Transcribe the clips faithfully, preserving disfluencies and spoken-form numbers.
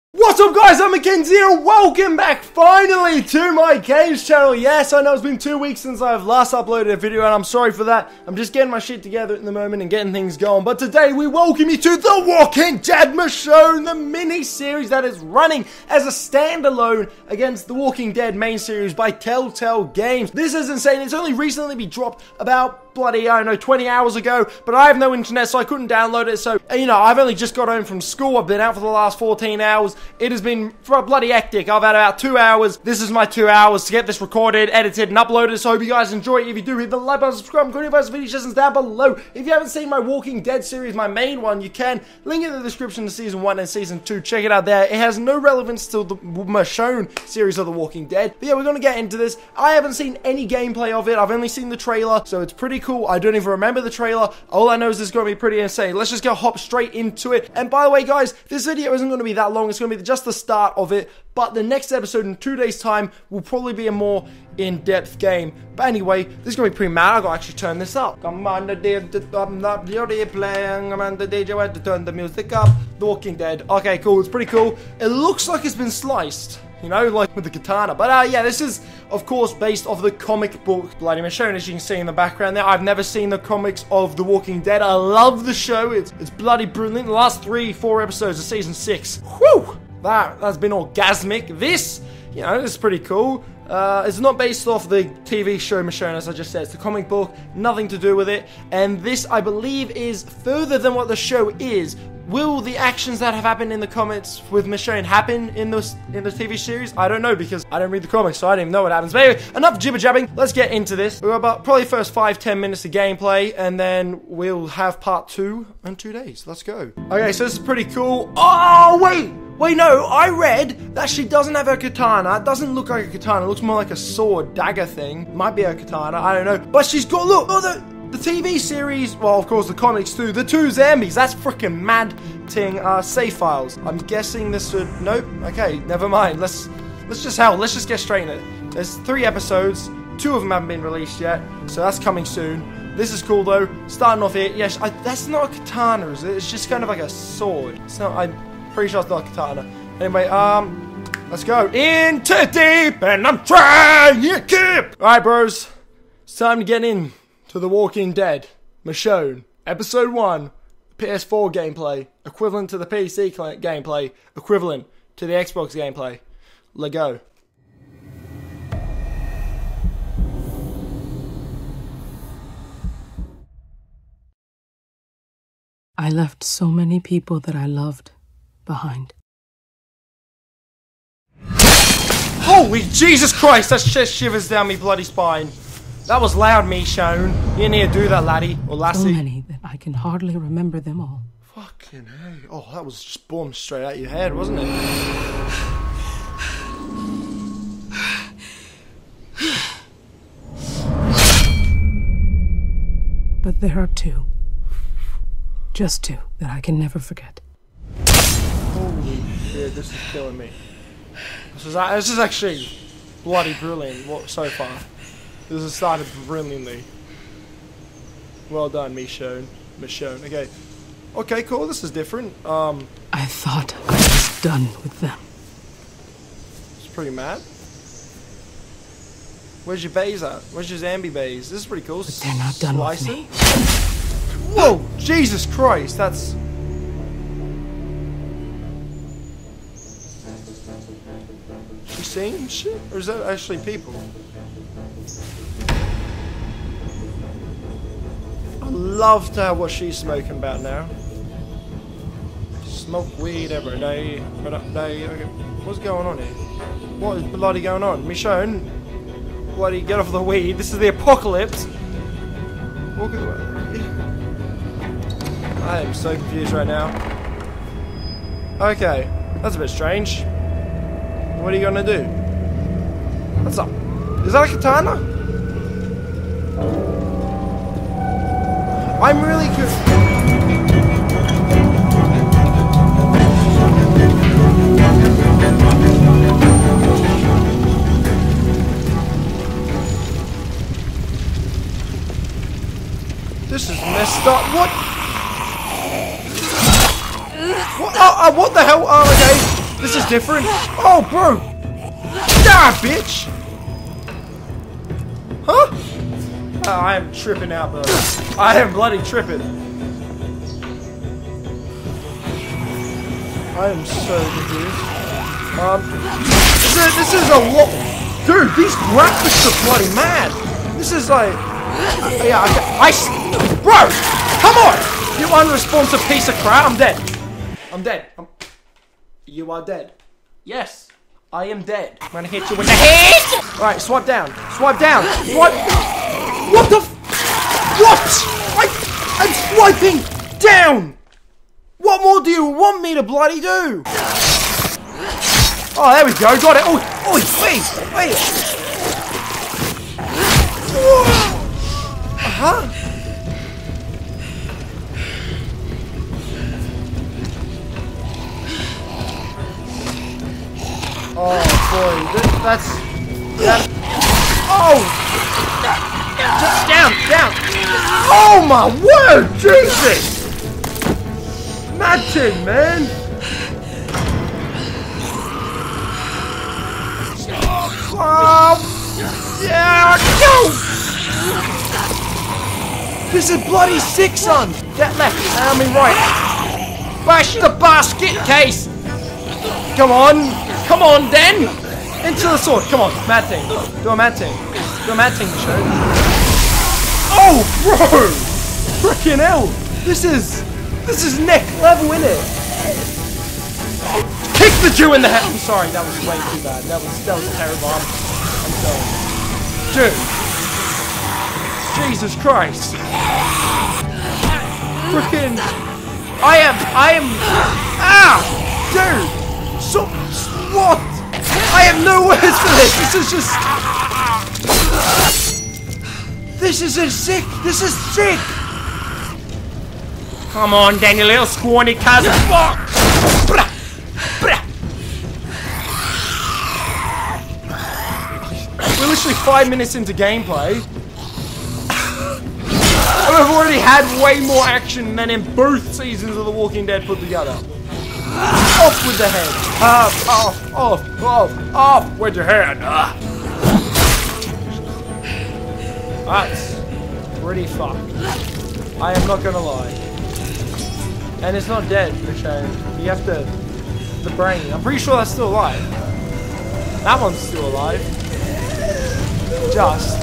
What's up guys, I'm Mackenzie and welcome back finally to my games channel. Yes, I know it's been two weeks since I've last uploaded a video and I'm sorry for that. I'm just getting my shit together at the moment and getting things going. But today we welcome you to The Walking Dead Michonne, the mini-series that is running as a standalone against The Walking Dead main series by Telltale Games. This is insane. It's only recently been dropped about bloody, I don't know, twenty hours ago, but I have no internet so I couldn't download it. So, you know, I've only just got home from school. I've been out for the last fourteen hours. It has been bloody hectic. I've had about two hours. This is my two hours to get this recorded, edited, and uploaded. So I hope you guys enjoy it. If you do, hit the like button, subscribe, and comment video suggestions down below. If you haven't seen my Walking Dead series, my main one, you can. Link in the description to season one and season two. Check it out there. It has no relevance to the Michonne series of The Walking Dead. But yeah, we're going to get into this. I haven't seen any gameplay of it. I've only seen the trailer, so it's pretty cool. I don't even remember the trailer. All I know is this is going to be pretty insane. Let's just go hop straight into it. And by the way, guys, this video isn't going to be that long. It's going to be just the start of it. But the next episode in two days' time will probably be a more in-depth game. But anyway, this is going to be pretty mad. I've got to actually turn this up. Come on, the D J, I'm not playing. I'm on the D J, I have to turn the music up. The Walking Dead. Okay, cool. It's pretty cool. It looks like it's been sliced. You know, like with the katana. But uh, yeah, this is, of course, based off the comic book Bloody Michonne, as you can see in the background there. I've never seen the comics of The Walking Dead. I love the show. It's it's bloody brilliant. The last three, four episodes of season six. Whew! That, that's been orgasmic. This, you know, this is pretty cool. Uh, it's not based off the T V show Michonne, as I just said. It's the comic book, nothing to do with it. And this, I believe, is further than what the show is. Will the actions that have happened in the comics with Michonne happen in this in the T V series? I don't know because I don't read the comics, so I don't even know what happens. But anyway, enough jibber jabbing. Let's get into this. We're about probably first five, ten minutes of gameplay, and then we'll have part two in two days. Let's go. Okay, so this is pretty cool. Oh wait, wait, no, I read that she doesn't have a katana. It doesn't look like a katana. It looks more like a sword dagger thing. Might be a katana. I don't know. But she's got look. Oh, the. The T V series, well, of course, the comics too. The two zombies, that's freaking mad ting, uh, save files. I'm guessing this would, nope, okay, never mind. Let's, let's just, hell, let's just get straight in it. There's three episodes, two of them haven't been released yet, so that's coming soon. This is cool though, starting off here, yes, I, that's not a katana, is it? It's just kind of like a sword. It's not, I'm pretty sure it's not a katana. Anyway, um, let's go. Into deep, and I'm trying to keep. Alright, bros, it's time to get in to The Walking Dead, Michonne, Episode one, P S four gameplay, equivalent to the P C gameplay, equivalent to the Xbox gameplay. Let go. I left so many people that I loved behind. Holy Jesus Christ, that shit shivers down me bloody spine. That was loud, Michonne. You didn't need to do that, laddie. Or lassie. So many that I can hardly remember them all. Fucking hey. Oh, that was just boom straight out your head, wasn't it? But there are two. Just two that I can never forget. Holy shit, this is killing me. This is, this is actually bloody brilliant what, so far. This has started brilliantly. Well done, Michonne. Michonne. Okay. Okay, cool. This is different. Um. I thought I was done with them. It's pretty mad. Where's your bays at? Where's your zombie bays? This is pretty cool. But they're not done Slicing. with me. Whoa! Jesus Christ! That's. She seeing shit? Or is that actually people? I love to have what she's smoking about now. Smoke weed every day, but up day. Okay. What's going on here? What is bloody going on? Michonne, bloody get off the weed. This is the apocalypse. Walk I am so confused right now. Okay, that's a bit strange. What are you gonna do? What's up? Is that a katana? I'm really good. This is messed up. What? What? Oh, oh, what the hell? Oh, okay. This is different. Oh, bro. Die, bitch. Huh? Oh, I am tripping out, bro. I am bloody tripping. I am so confused. Um, this is, this is a lot. Dude, these graphics are bloody mad. This is like, yeah, I, I, bro, come on, you unresponsive piece of crap. I'm dead. I'm dead. I'm, you are dead. Yes, I am dead. I'm gonna hit you in the head. All right, swipe down. Swipe down. Swipe. What the? F what? I, I'm swiping down. What more do you want me to bloody do? Oh, there we go. Got it. Oh, oh, wait, wait. Uh-huh. Oh boy, that, that's that. Oh, just down, down. Oh my word, Jesus! Mad thing, man. Oh, yeah, go! This is bloody sick, son. Get left, I mean right. Bash the basket case. Come on, come on, then. Into the sword. Come on, mad thing. Do a mad thing. Do a mad thing, show. Oh, bro! Frickin' hell! This is, this is next level, innit? Kick the Jew in the head. I'm sorry, that was way too bad. That was, that was terrible. I'm, I'm sorry. Dude. Jesus Christ. Frickin'. I am, I am. Ah! Dude! So, what? I have no words for this. This is just. This is a sick. This is sick. Come on, then, you little scrawny cousin. We're literally five minutes into gameplay. And we've already had way more action than in both seasons of The Walking Dead put together. Off with the head. Off, off, off, off, off with your head. Ah. That's pretty fucked. I am not gonna lie. And it's not dead, for shame. You have to... The brain. I'm pretty sure that's still alive. That one's still alive. Just.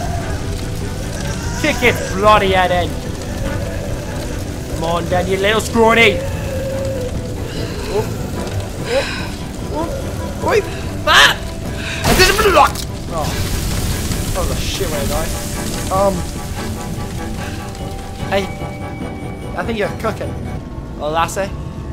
Kick it, bloody head end. Come on, then, you little scrawny. Wait! Ah! I didn't block! Oh. That was a shit way to die. Um. Hey. I think you're cooking. Oh, lassie.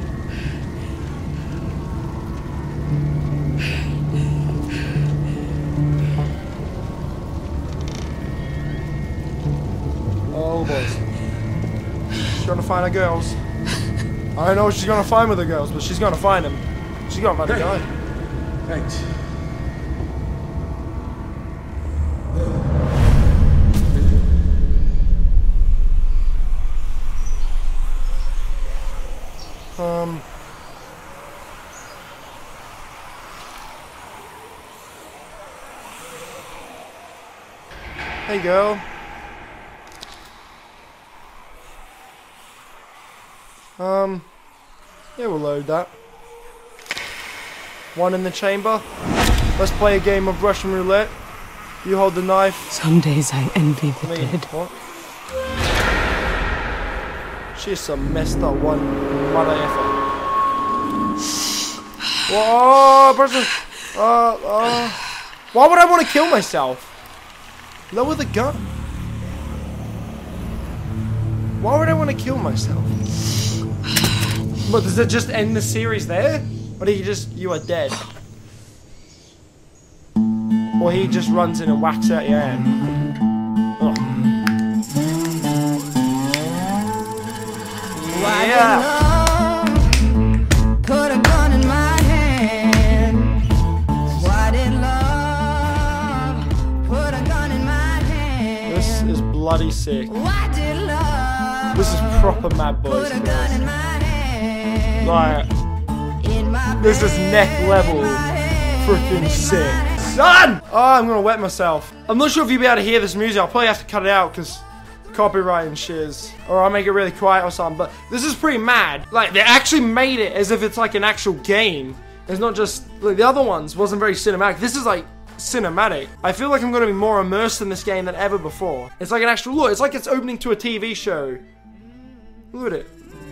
Oh, boys. She's gonna find her girls. I don't know what she's gonna find with the girls, but she's gonna find them. She's gonna find the guy. Thanks. Um. Hey, girl. Um. Yeah, we'll load that. One in the chamber. Let's play a game of Russian roulette. You hold the knife. Some days I envy the Me. dead. What? She's some messed up one mother effer. Whoa, person. Uh, uh. Why would I want to kill myself? Lower the gun. Why would I want to kill myself? But does it just end the series there? Or do you just, you are dead? Or he just runs in and whacks out your hand? Oh. Yeah. Put a gun in my hand. Why did love put a gun in my hand? This is bloody sick. Why did love This is proper Mad Boys. put a gun in my hand? Like, In my This is neck level. Freaking sick. Done! Oh, I'm gonna wet myself. I'm not sure if you'll be able to hear this music. I'll probably have to cut it out because copyright and shiz. Or I'll make it really quiet or something. But this is pretty mad. Like, they actually made it as if it's like an actual game. It's not just, like, the other ones wasn't very cinematic. This is like cinematic. I feel like I'm going to be more immersed in this game than ever before. It's like an actual look. It's like it's opening to a T V show. Look at it.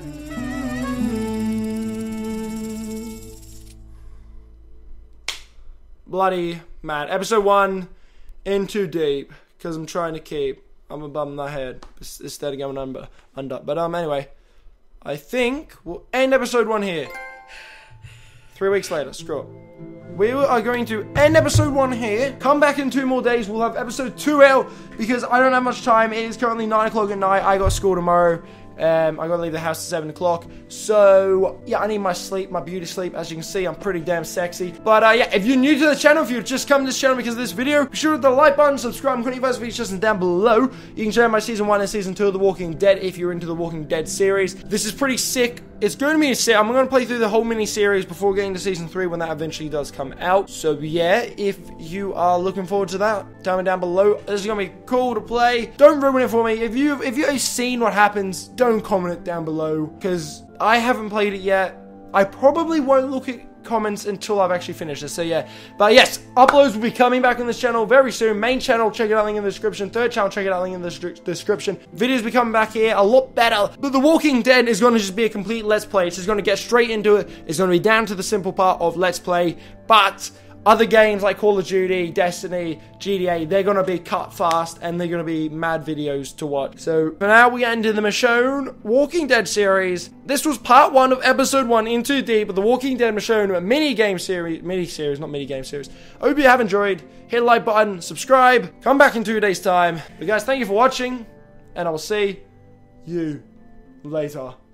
Bloody mad. Episode one, in too deep, because I'm trying to keep. I'm above my head instead of going under. under. But um, anyway, I think we'll end episode one here. Three weeks later, screw it. We are going to end episode one here. Come back in two more days. We'll have episode two out because I don't have much time. It is currently nine o'clock at night. I got school tomorrow. Um, I gotta leave the house at seven o'clock. So, yeah, I need my sleep, my beauty sleep. As you can see, I'm pretty damn sexy. But, uh, yeah, if you're new to the channel, if you've just come to this channel because of this video, be sure to hit the like button, subscribe, and comment your features down below. You can check out my season one and season two of The Walking Dead if you're into The Walking Dead series. This is pretty sick. It's going to be a set. I'm going to play through the whole mini-series before getting to season three when that eventually does come out. So, yeah, if you are looking forward to that, tell me down below. This is going to be cool to play. Don't ruin it for me. If you've, if you've seen what happens, don't comment it down below because I haven't played it yet. I probably won't look at comments until I've actually finished this. So, yeah. But, yes, uploads will be coming back on this channel very soon. Main channel, check it out, link in the description. Third channel, check it out, link in the description. Videos will be coming back here a lot better. But The Walking Dead is going to just be a complete Let's Play. It's just going to get straight into it. It's going to be down to the simple part of Let's Play. But other games like Call of Duty, Destiny, G T A, they're going to be cut fast and they're going to be mad videos to watch. So for now, we get into the Michonne Walking Dead series. This was part one of episode one, In Too Deep, of the Walking Dead Michonne mini game series, mini series, not mini game series. I hope you have enjoyed. Hit the like button, subscribe, come back in two days time. But guys, thank you for watching, and I will see you later.